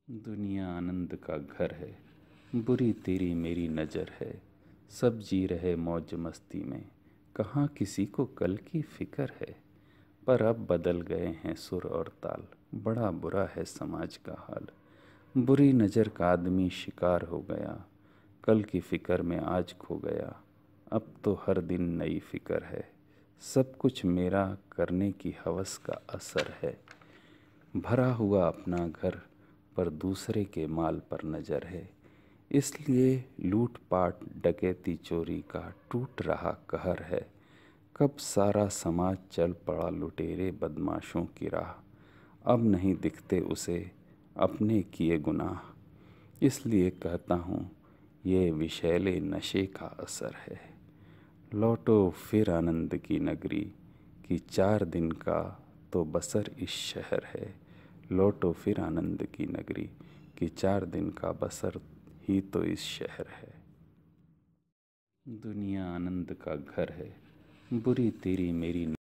दुनिया आनंद का घर है, बुरी तेरी मेरी नज़र है। सब जी रहे मौज मस्ती में, कहाँ किसी को कल की फिक्र है। पर अब बदल गए हैं सुर और ताल, बड़ा बुरा है समाज का हाल। बुरी नज़र का आदमी शिकार हो गया, कल की फिक्र में आज खो गया। अब तो हर दिन नई फिक्र है, सब कुछ मेरा करने की हवस का असर है। भरा हुआ अपना घर पर दूसरे के माल पर नज़र है, इसलिए लूट पाट डकैती चोरी का टूट रहा कहर है। कब सारा समाज चल पड़ा लुटेरे बदमाशों की राह, अब नहीं दिखते उसे अपने किए गुनाह। इसलिए कहता हूँ ये विषैले नशे का असर है। लौटो फिर आनंद की नगरी, कि 4 दिन का तो बसर इस शहर है। लौटो फिर आनंद की नगरी, कि 4 दिन का बसर ही तो इस शहर है। दुनिया आनंद का घर है, बुरी तेरी मेरी